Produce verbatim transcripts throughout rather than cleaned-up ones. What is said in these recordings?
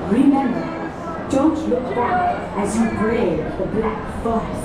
Remember, don't look back as you brave the Black Forest.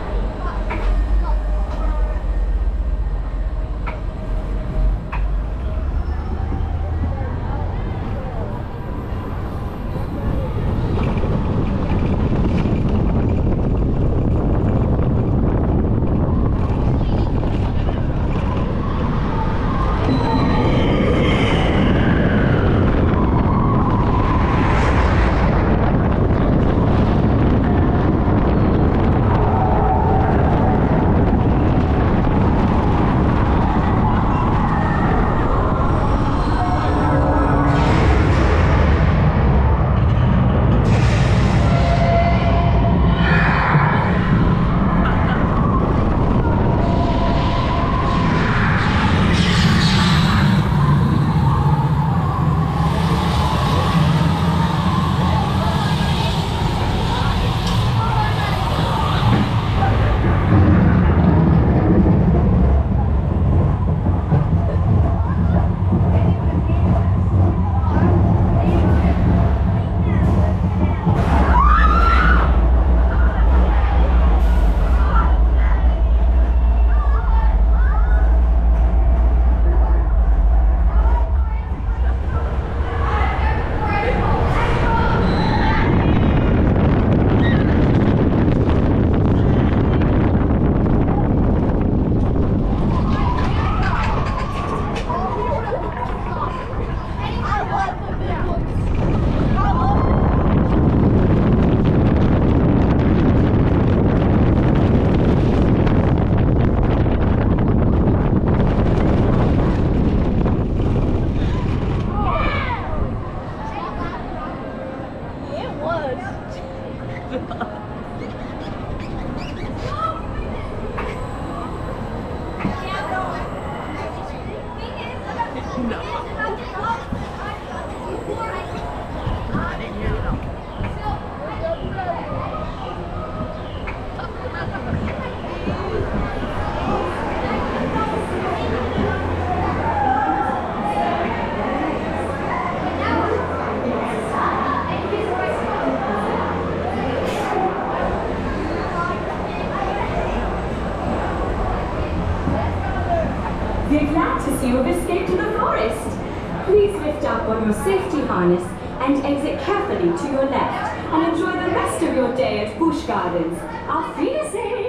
We're glad to see you have escaped to the forest. Please lift up on your safety harness and exit carefully to your left and enjoy the rest of your day at Busch Gardens. Auf Wiedersehen!